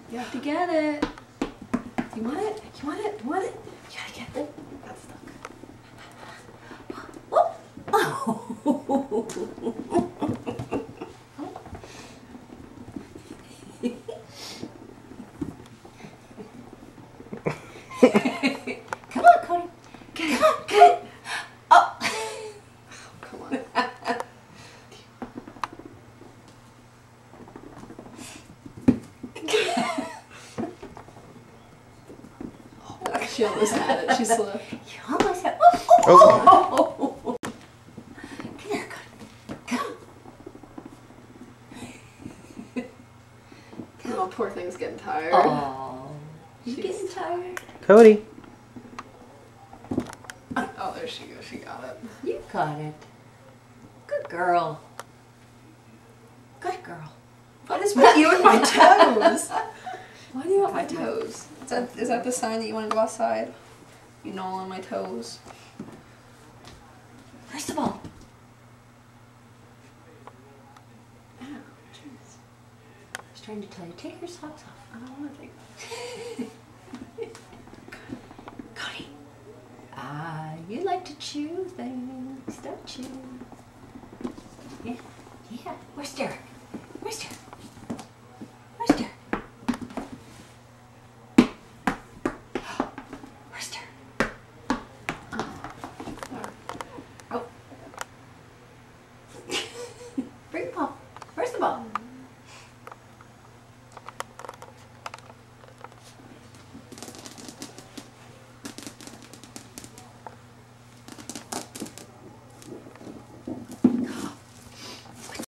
You have to get it. You want it? You want it? You want it? You gotta get it. Got stuck. Oh. Come on, Cody. Get it. Come on, get it. Oh. Come on. She almost had it. She's slow. You almost had it. Oh. Come here, Cody. Come. Oh, poor thing's getting tired. Oh, you getting tired? Cody. Oh, there she goes. She got it. You got it. Good girl. Good girl. What is with you and my toes? Why do you want my toes? Is that the sign that you want to go outside? You gnaw on my toes. First of all. Ow, jeez. I was trying to tell you, take your socks off. I don't want to take them. Cody. You like to chew things, don't you? Yeah. Yeah. Where's Derek? Where's Derek? Where's Derek? Where's Derek? Oh. Bring the ball. Where's the ball?